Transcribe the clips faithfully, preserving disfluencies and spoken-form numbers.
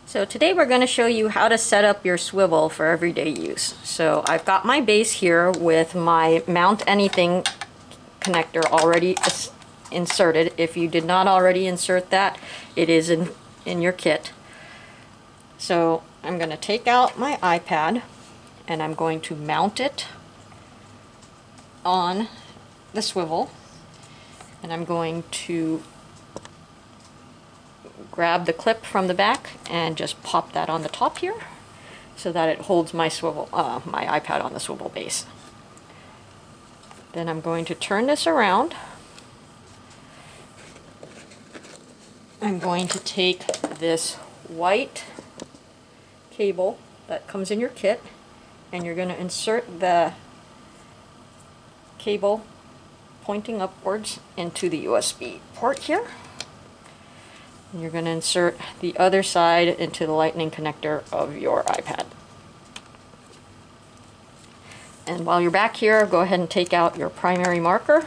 So today we're going to show you how to set up your Swivl for everyday use. So I've got my base here with my mount anything connector already inserted. If you did not already insert that, it is in, in your kit. So I'm going to take out my iPad and I'm going to mount it on the Swivl, and I'm going to grab the clip from the back and just pop that on the top here so that it holds my Swivl, uh, my iPad on the Swivl base. Then I'm going to turn this around. I'm going to take this white cable that comes in your kit and you're going to insert the cable pointing upwards into the U S B port here. And you're going to insert the other side into the lightning connector of your iPad. And while you're back here, go ahead and take out your primary marker.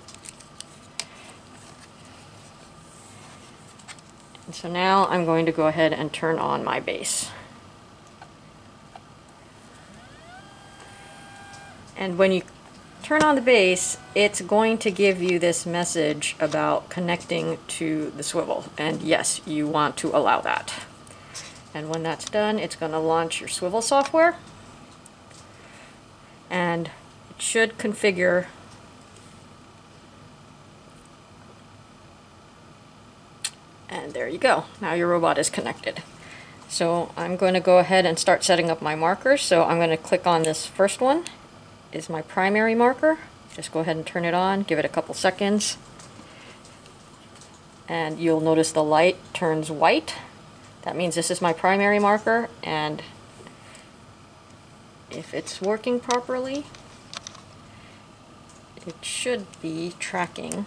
And so now I'm going to go ahead and turn on my base. And when you turn on the base, it's going to give you this message about connecting to the Swivl, and yes, you want to allow that. And when that's done, it's going to launch your Swivl software, and it should configure and there you go. Now your robot is connected. So I'm going to go ahead and start setting up my markers. So I'm going to click on this first one. Is my primary marker. Just go ahead and turn it on, give it a couple seconds, and you'll notice the light turns white. That means this is my primary marker, and if it's working properly, it should be tracking.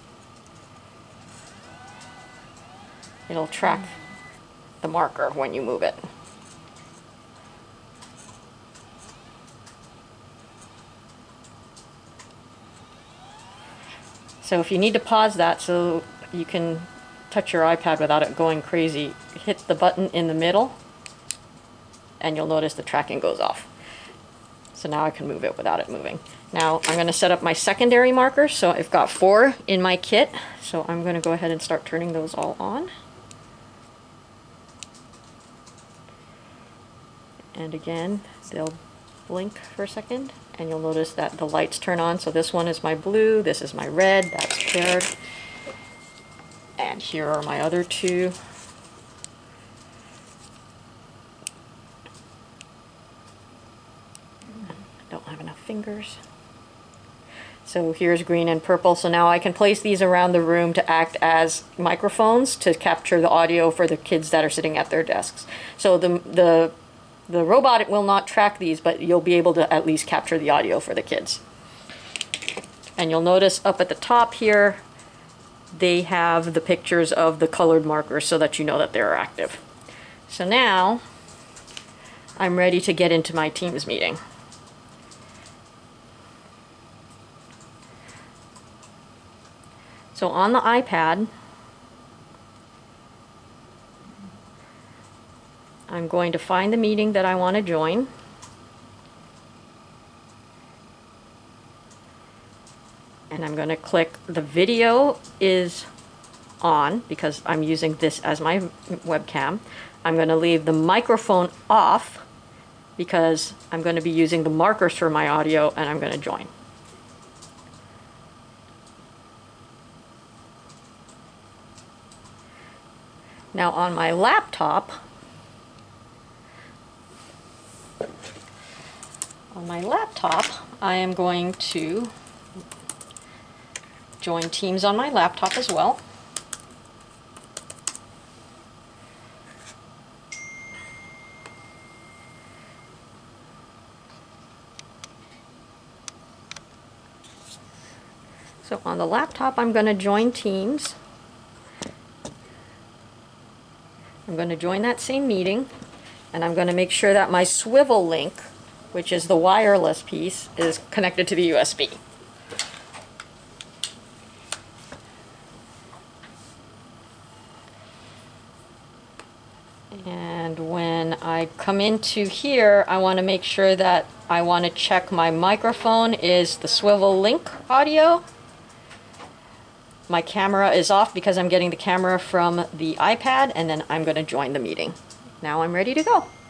It'll track the marker when you move it. So if you need to pause that so you can touch your iPad without it going crazy, hit the button in the middle and you'll notice the tracking goes off. So now I can move it without it moving. Now I'm going to set up my secondary markers. So I've got four in my kit. So I'm going to go ahead and start turning those all on. And again, they'll blink for a second, and you'll notice that the lights turn on. So this one is my blue, this is my red, that's paired, and here are my other two. I don't have enough fingers. So here's green and purple. So now I can place these around the room to act as microphones to capture the audio for the kids that are sitting at their desks. So the the The robot will not track these, but you'll be able to at least capture the audio for the kids. And you'll notice up at the top here, they have the pictures of the colored markers so that you know that they're active. So now, I'm ready to get into my Teams meeting. So on the iPad, I'm going to find the meeting that I want to join. And I'm going to click the video is on because I'm using this as my webcam. I'm going to leave the microphone off because I'm going to be using the markers for my audio, and I'm going to join. Now on my laptop, On my laptop, I am going to join Teams on my laptop as well. So on the laptop, I'm going to join Teams. I'm going to join that same meeting, and I'm going to make sure that my Swivl link, which is the wireless piece, is connected to the U S B. And when I come into here, I want to make sure that I want to check my microphone is the Swivl link audio. My camera is off because I'm getting the camera from the iPad, and then I'm going to join the meeting. Now I'm ready to go.